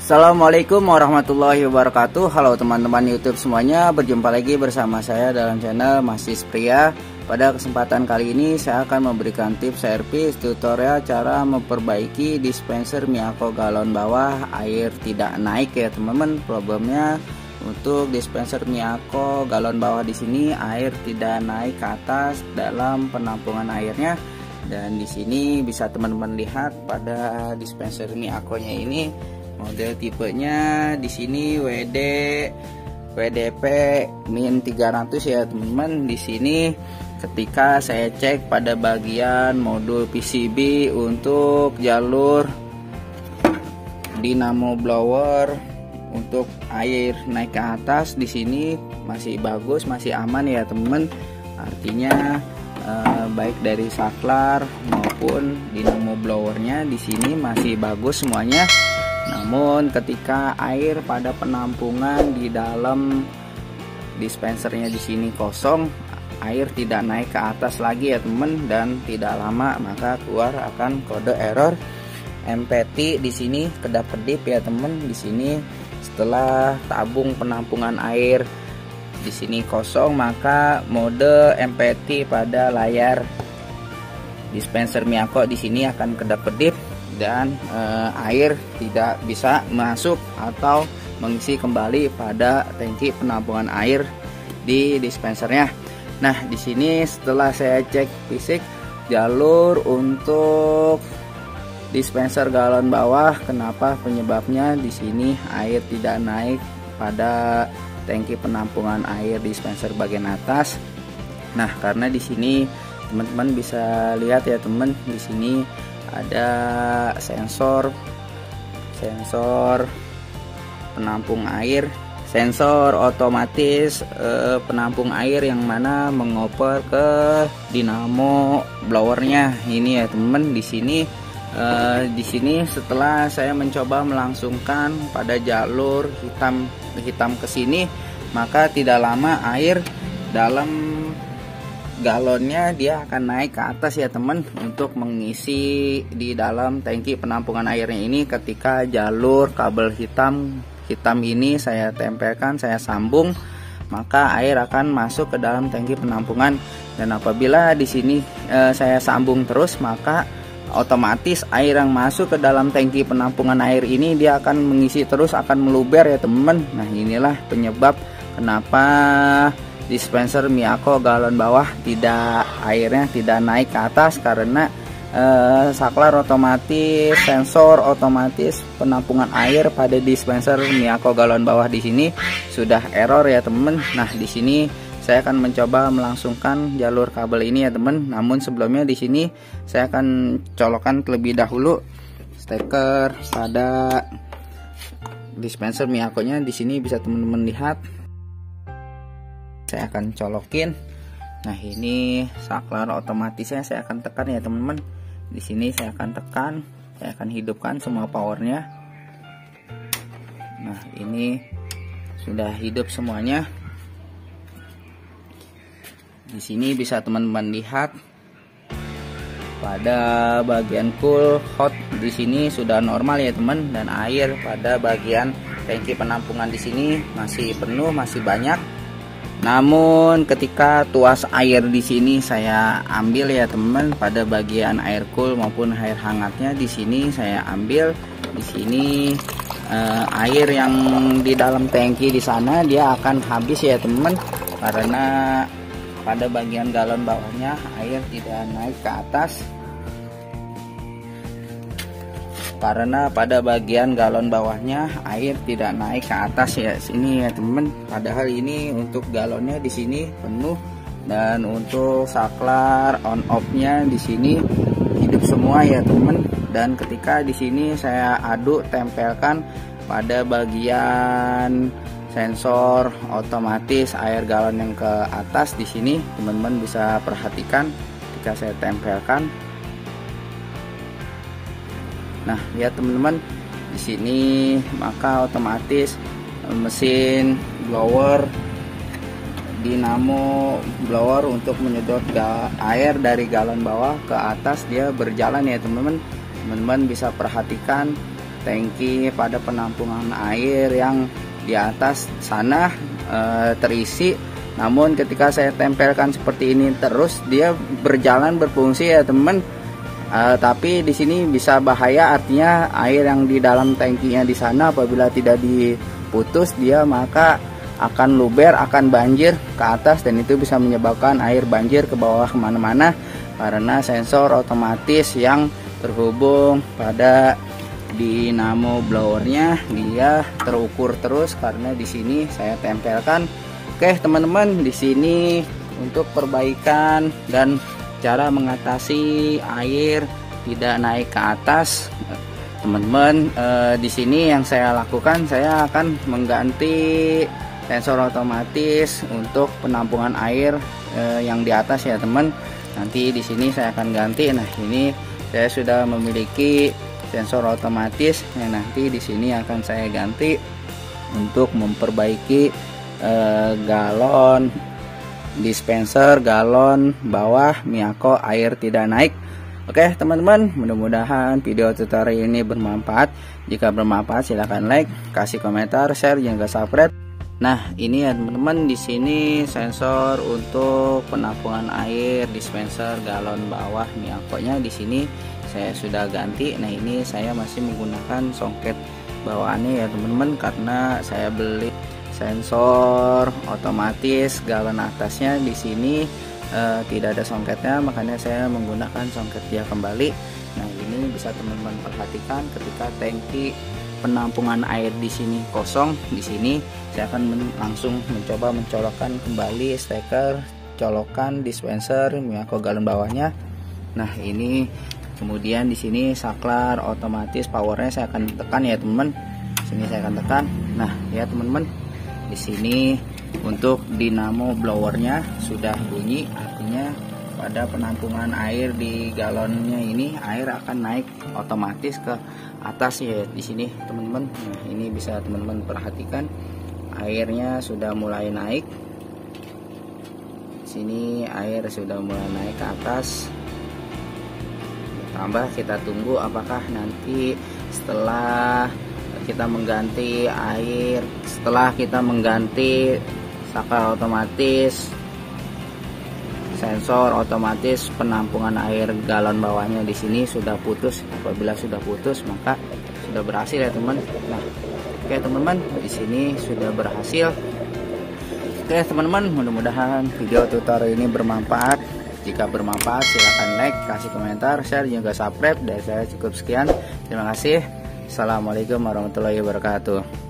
Assalamualaikum warahmatullahi wabarakatuh. Halo teman-teman YouTube semuanya, berjumpa lagi bersama saya dalam channel Masih Pria. Pada kesempatan kali ini saya akan memberikan tips servis tutorial cara memperbaiki dispenser Miyako galon bawah air tidak naik ya teman-teman. Problemnya untuk dispenser Miyako galon bawah di sini air tidak naik ke atas dalam penampungan airnya. Dan di sini bisa teman-teman lihat pada dispenser Miyako-nya ini model tipenya di sini WDP min 300 ya teman-teman. Di sini ketika saya cek pada bagian modul PCB untuk jalur dynamo blower untuk air naik ke atas, di sini masih bagus, masih aman ya teman-teman. Artinya baik dari saklar maupun dynamo blowernya di sini masih bagus semuanya. Namun ketika air pada penampungan di dalam dispensernya di sini kosong, air tidak naik ke atas lagi ya teman, dan tidak lama maka keluar akan kode error MPT. Di sini kedap-kedip ya teman. Di sini setelah tabung penampungan air di sini kosong, maka mode MPT pada layar dispenser Miyako di sini akan kedap-kedip dan air tidak bisa masuk atau mengisi kembali pada tangki penampungan air di dispensernya. Nah, di sini setelah saya cek fisik jalur untuk dispenser galon bawah, kenapa penyebabnya di sini air tidak naik pada tangki penampungan air dispenser bagian atas. Nah, karena di sini teman-teman bisa lihat ya teman, di sini ada sensor penampung air, sensor otomatis penampung air yang mana mengoper ke dynamo blowernya ini ya teman. Di sini setelah saya mencoba melangsungkan pada jalur hitam ke sini, maka tidak lama air dalam galonnya dia akan naik ke atas ya teman untuk mengisi di dalam tangki penampungan airnya ini. Ketika jalur kabel hitam ini saya tempelkan, saya sambung, maka air akan masuk ke dalam tangki penampungan. Dan apabila di sini saya sambung terus, maka otomatis air yang masuk ke dalam tangki penampungan air ini dia akan mengisi terus, akan meluber ya teman. Nah, inilah penyebab kenapa dispenser Miyako galon bawah airnya tidak naik ke atas, karena saklar otomatis, sensor otomatis penampungan air pada dispenser Miyako galon bawah di sini sudah error ya teman. Nah, di sini saya akan mencoba melangsungkan jalur kabel ini ya teman. Namun sebelumnya di sini saya akan colokkan terlebih dahulu steker pada dispenser Miyako-nya. Di sini bisa teman-teman lihat. Saya akan colokin. Nah, ini saklar otomatisnya saya akan tekan ya teman-teman. Di sini saya akan tekan, saya akan hidupkan semua powernya. Nah, ini sudah hidup semuanya. Di sini bisa teman-teman lihat pada bagian cool hot di sini sudah normal ya teman, dan air pada bagian tangki penampungan di sini masih penuh, masih banyak. Namun ketika tuas air di sini saya ambil ya teman, pada bagian air cool maupun air hangatnya di sini saya ambil. Di sini air yang di dalam tangki di sana dia akan habis ya teman, karena pada bagian galon bawahnya air tidak naik ke atas. Karena pada bagian galon bawahnya air tidak naik ke atas ya sini ya teman. Padahal ini untuk galonnya di sini penuh, dan untuk saklar on off-nya di sini hidup semua ya teman. Dan ketika di sini saya aduk tempelkan pada bagian sensor otomatis air galon yang ke atas, di sini teman-teman bisa perhatikan ketika saya tempelkan. Nah, lihat teman-teman di sini, maka otomatis mesin blower dynamo blower untuk menyedot air dari galon bawah ke atas dia berjalan ya teman-teman. Teman-teman bisa perhatikan tangki pada penampungan air yang di atas sana terisi. Namun ketika saya tempelkan seperti ini terus, dia berjalan berfungsi ya teman. Tapi di sini bisa bahaya, artinya air yang di dalam tangkinya di sana apabila tidak diputus dia maka akan luber, akan banjir ke atas, dan itu bisa menyebabkan air banjir ke bawah kemana-mana karena sensor otomatis yang terhubung pada dinamo blowernya dia terukur terus karena di sini saya tempelkan. Oke teman-teman, di sini untuk perbaikan dan cara mengatasi air tidak naik ke atas, teman-teman, di sini yang saya lakukan, saya akan mengganti sensor otomatis untuk penampungan air yang di atas ya teman. Nanti di sini saya akan ganti. Nah, ini saya sudah memiliki sensor otomatis. Nah, nanti di sini akan saya ganti untuk memperbaiki galon dispenser, galon bawah Miyako air tidak naik. Oke teman-teman, mudah-mudahan video tutorial ini bermanfaat. Jika bermanfaat silahkan like, kasih komentar, share, jangan lupa subscribe. Nah, ini ya teman-teman, di sini sensor untuk penampungan air dispenser galon bawah Miyako-nya di sini saya sudah ganti. Nah, ini saya masih menggunakan songket bawaannya ya teman-teman, karena saya beli sensor otomatis galon atasnya di sini tidak ada songketnya, makanya saya menggunakan songket dia kembali. Nah, ini bisa teman-teman perhatikan ketika tangki penampungan air di sini kosong. Di sini saya akan langsung mencoba mencolokkan kembali steker colokan dispenser Miyako galon bawahnya. Nah, ini kemudian di sini saklar otomatis powernya saya akan tekan ya teman-teman. Sini saya akan tekan. Nah, ya teman-teman, di sini untuk dinamo blowernya sudah bunyi, artinya pada penampungan air di galonnya ini air akan naik otomatis ke atas ya di sini teman-teman. Nah, ini bisa teman-teman perhatikan airnya sudah mulai naik. Sini air sudah mulai naik ke atas. Tambah kita tunggu apakah nanti setelah kita mengganti air, setelah kita mengganti saklar otomatis, sensor otomatis penampungan air galon bawahnya di sini sudah putus. Apabila sudah putus maka sudah berhasil ya teman. Nah, oke teman-teman, di sini sudah berhasil. Oke teman-teman, mudah-mudahan video tutorial ini bermanfaat. Jika bermanfaat silahkan like, kasih komentar, share, juga subscribe. Dari saya cukup sekian, terima kasih. Assalamualaikum warahmatullahi wabarakatuh.